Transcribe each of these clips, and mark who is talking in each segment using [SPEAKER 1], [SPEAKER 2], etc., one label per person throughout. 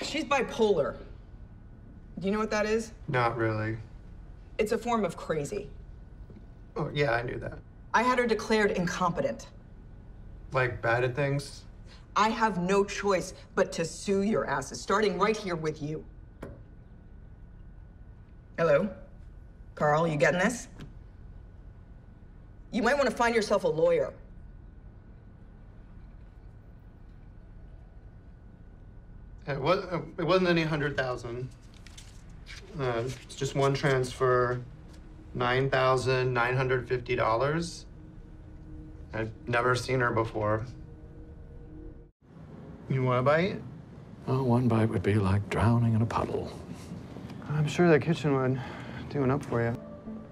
[SPEAKER 1] She's bipolar. Do you know what that is?
[SPEAKER 2] Not really.
[SPEAKER 1] It's a form of crazy.
[SPEAKER 2] Oh, yeah, I knew that.
[SPEAKER 1] I had her declared incompetent.
[SPEAKER 2] Like bad at things?
[SPEAKER 1] I have no choice but to sue your asses, starting right here with you. Hello? Carl, you getting this? You might want to find yourself a lawyer.
[SPEAKER 2] It wasn't any 100,000. It's just one transfer, $9,950. I've never seen her before. You want a bite?
[SPEAKER 3] Oh, one bite would be like drowning in a puddle.
[SPEAKER 2] I'm sure that kitchen would do enough for you.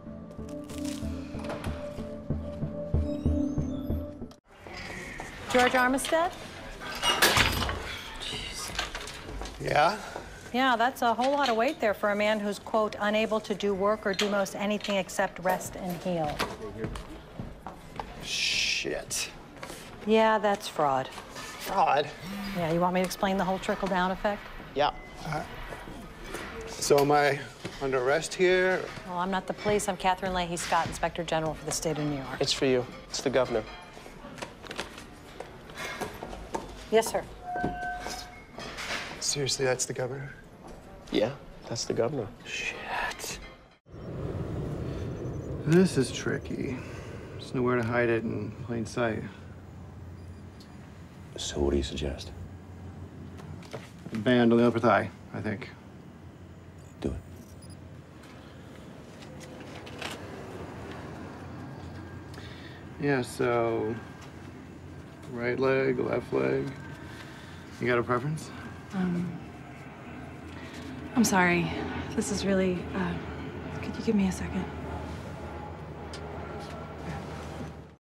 [SPEAKER 4] George Armistead?
[SPEAKER 1] Jeez.
[SPEAKER 2] Yeah?
[SPEAKER 4] Yeah, that's a whole lot of weight there for a man who's, quote, unable to do work or do most anything except rest and heal.
[SPEAKER 2] Shit.
[SPEAKER 4] Yeah, that's fraud.
[SPEAKER 2] Fraud?
[SPEAKER 4] Yeah, you want me to explain the whole trickle-down effect?
[SPEAKER 2] Yeah. So am I under arrest here?
[SPEAKER 4] Well, I'm not the police. I'm Catherine Leahy Scott, Inspector General for the state of New York.
[SPEAKER 5] It's for you. It's the governor.
[SPEAKER 4] Yes, sir.
[SPEAKER 2] Seriously, that's the governor?
[SPEAKER 5] Yeah, that's the governor.
[SPEAKER 2] Shit. This is tricky. There's nowhere to hide it in plain sight.
[SPEAKER 6] So what do you suggest?
[SPEAKER 2] A band on the upper thigh, I think.
[SPEAKER 6] Do it.
[SPEAKER 2] Yeah, so right leg, left leg. You got a preference?
[SPEAKER 7] I'm sorry. This is really, could you give me a second?